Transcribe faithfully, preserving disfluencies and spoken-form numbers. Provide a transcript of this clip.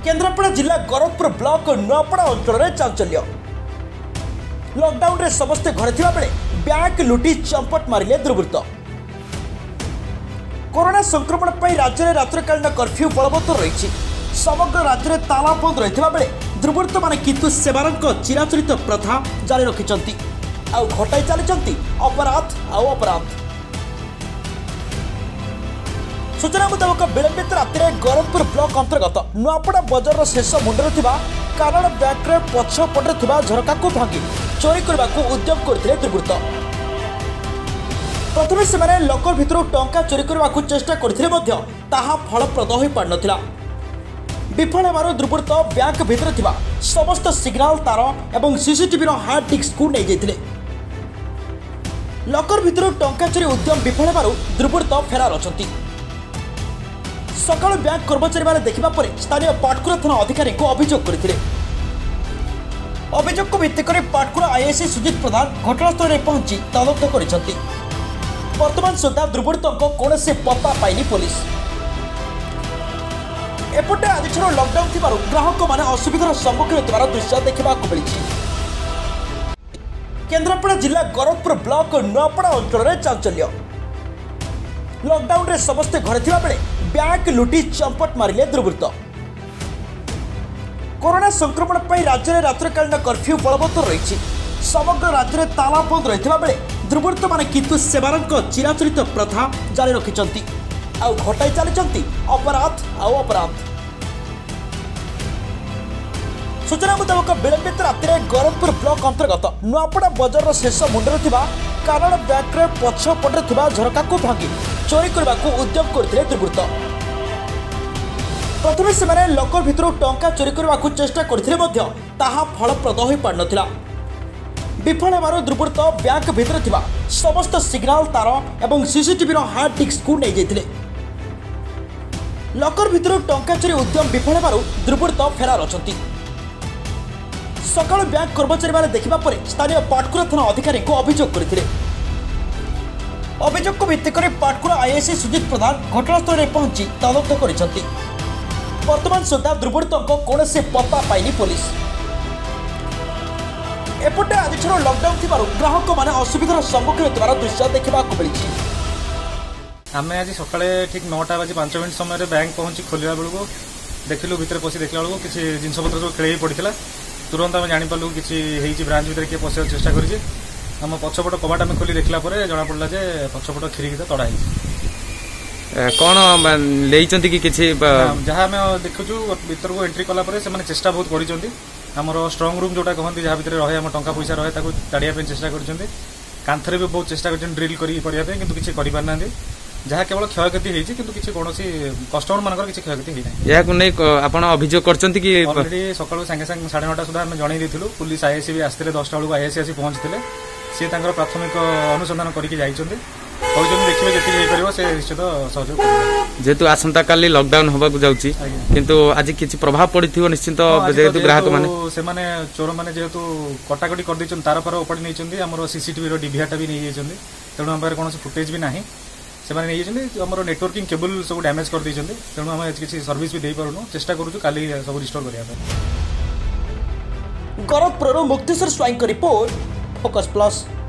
केन्द्रापड़ा जिला गोरखपुर ब्लॉक नुआपड़ा अंचल में चांचल्य। लॉकडाउन रे समस्ते घरे थिबा बेले बैंक लुटी चंपट मारिले दुर्बृत्त। कोरोना संक्रमण पर राज्य में रात्रिकालीन कर्फ्यू बलवत्तर रही। समग्र राज्य में ताला बंद रही बेले दुर्बृत्त माने किंतु सेमानक चिराचरित प्रथा जारी रखिंट आउ घटाई चली अपराध आउ अपराध। सूचना मुताबक विलंबित राति गोरखपुर ब्लॉक अंतर्गत नुआपड़ा बजार शेष मुंडे कारण बैंक पछपटे झरका को भांगी चोरी करने को उद्यम करते दुर्बृत्त। प्रथम से लकर भितर टंका चोरी करने को चेष्टा करते फलप्रद हो पार नाला। विफल होवर दुर्बृत्त बैंक भितर थिबा समस्त सिग्नाल तार और सीसीटीवी हार्ड डिस्क को नहीं जाते। लकर भितर टंका चोरी उद्यम विफल होवर दुर्बृत्त फेरार अछंती। सकाल बैंक कर्मचारी माने देखिबा परे स्थानीय पाटकुरा थाना अधिकारी को अभियोग करथिले। अभियोग को भित्ति करे पाटकुरा आईएससी सुजित प्रधान घटनास्थल में पहुंची तदंत करिसंती। वर्तमान सुधा दुर्बृत्तों को कौनसी पत्ता पाइनी पुलिस। एपटे आज लॉकडाउन थिबारु ग्राहक माने असुविधार सम्मुखीन होतिबार दृश्य देखा मिली। केन्द्रापड़ा जिला गोरखपुर ब्लॉक नुआपड़ा अंचल में चांचल्य। लॉकडाउन रे समस्ते घरे थिबा बेले बैंक लुटी चंपट मारिले दुर्बृत्त। कोरोना संक्रमण पर राज्य में रात्रिकालीन कर्फ्यू बलवत्तर रही। समग्र राज्य में ताला बंद रही बेले दुर्बृत्त माने किंतु सेमानक चिराचरित प्रथा जारी रखिंट आउ घटाई चली अपराध आउ अपराध। सूचना मुताबक विलंबित राति गोरखपुर ब्लॉक अंतर्गत नुआपड़ा बजार शेष मुंडे कारण बैंक पछपटे झरका को भांगी चोरी करने को उद्यम करते दुर्बृत्त। प्रथम से लकर भितर टंका चोरी करने को चेष्टा करते फलप्रद हो पार नाला। विफल होवर दुर्बृत्त बैंक भितर थिबा समस्त सिग्नाल तार और सीसीटीवी हार्ड डिस्क को नहीं जाते। लकर भितर टंका चोरी उद्यम विफल होवर दुर्बृत्त फेरार अछंती। सकाल बैंक कर्मचारी माने देखिबा परे स्थानीय पाटकुरा थाना अधिकारी को अभियोग करथिले। अभियोग को भित्ति करे पाटकुरा आईएससी सुजित प्रधान घटनास्थल में पहुंची तदंत करिसंती। वर्तमान सुधा दुर्बृत्तों को कौनसी पत्ता पाइनी पुलिस। एपटे आज लॉकडाउन थिबारु ग्राहक माने असुविधार सम्मुखीन होतिबार दृश्य देखा मिली। आम आज सकाଳେ ठीक नौटा बजे पांच मिनट समय बैंक पहुंची खोलिया बेलू देखिलु भितर पशि देखला बेलू किसी जिनपतर सब खेल पड़ा। तुरंत आम जापारू कि ब्रांच भर किए पशा चेष्टा करें। आम पछपट कबाट आम खोली देखला जना पड़ा जे पछपट खिड़की तड़ा कौन लेचंती कि किछि जहाँ आम देखुचु भीतर को एंट्री कला से चेष्टा बहुत कर आमर स्ट्रंग रूम जोटा कहते जहाँ भीतर रहे आम टंका पैसा रहे ताड़िया चेष्टा कर कांथरे भी बहुत चेष्टा कर ड्रिल करने कि किसी करना जहाँ केवल क्षयक्षति होती किंतु किसी कौन कस्टमर मान किसी क्षयक्षति होना अभियोग कर ऑलरेडी सकाळु सांगे सांगे साढ़े नौटा सुधा आम जन देलु। पुलिस आईएससी भी आसते दसटा बेलू आईएससी आसी पहुंचते सी प्राथमिक अनुसंधान करके देखिए जी से निश्चित सहयोग जेहेतु आसंता काली लॉकडाउन होगा जाऊँगी किंतु आज किसी प्रभाव पड़ो निश्चिंत जेहेतु ग्राहक मैंने चोर मैंने जेहेतु कटाकटी कर तार फार उपाड़ी नहीं आम सीसीटीवी डीवीआरटा भी नहीं जाती तेणु आम कौन फुटेज भी ना से आम नेटवर्किंग केबल सब डैमेज कर तेणु आम किसी सर्विस भी दे पारूँ चेष्टा करूँ काली सब रिस्टोर करने। Gorakhpur Mukteswar Swain report Focus plus.